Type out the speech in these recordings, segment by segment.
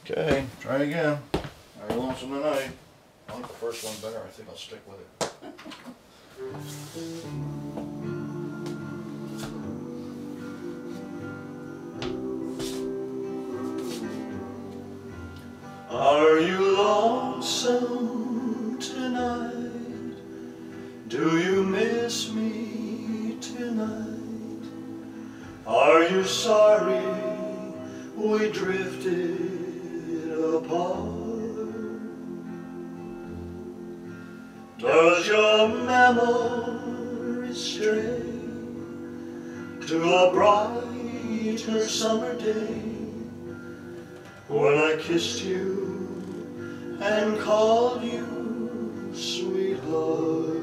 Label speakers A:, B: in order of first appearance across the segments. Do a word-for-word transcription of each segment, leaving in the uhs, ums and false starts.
A: Okay, try again. Are you lonesome tonight? I like the first one better. I think I'll stick with it. Are you lonesome tonight? Do you miss me tonight? Are you sorry we drifted apart? Does your memory stray to a brighter summer day when I kissed you and called you sweetheart?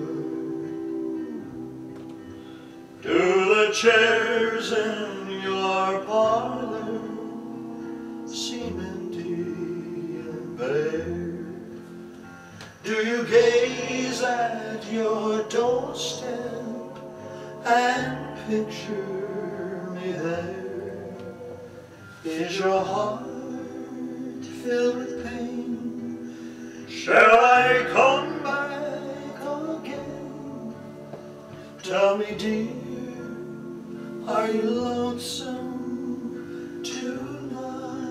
A: Do the chairs in your parlor seem empty and bare? Do you gaze at your doorstep and picture me there? Is your heart filled with pain? Shall I come back again? Tell me, dear, are you lonesome tonight?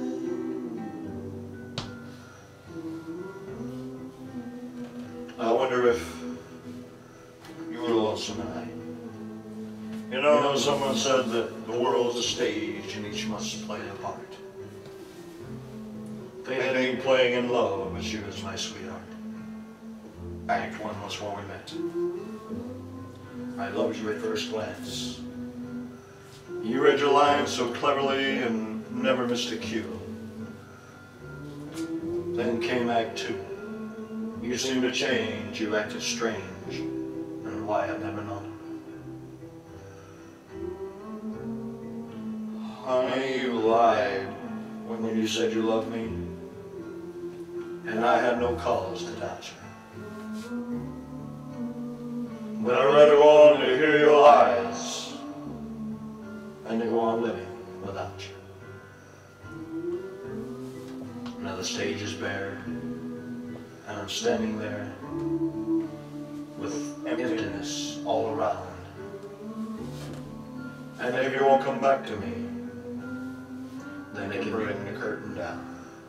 A: I wonder if you were lonesome tonight. You know, you know, someone said that the world's a stage and each must play a part. They had me playing in love as you was my sweetheart. Act one was where we met. I loved you at first glance. You read your lines so cleverly and never missed a cue. Then came Act two. You seemed to change, you acted strange, and why I've never known. Honey, you lied when you said you loved me, and I had no cause to doubt you. But I'd rather go on to hear your lies than to go on living without you. Now the stage is bare, and I'm standing there with emptiness all around. And if you won't come back to me, then they can bring the curtain down.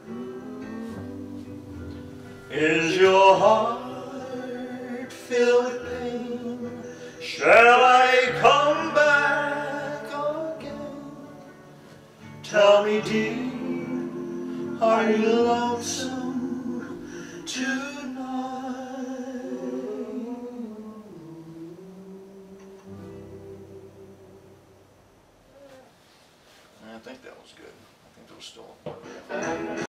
A: Is your heart filled with pain? Shall I come back again? Tell me, dear, are you lonesome tonight? I think that was good. I think there was still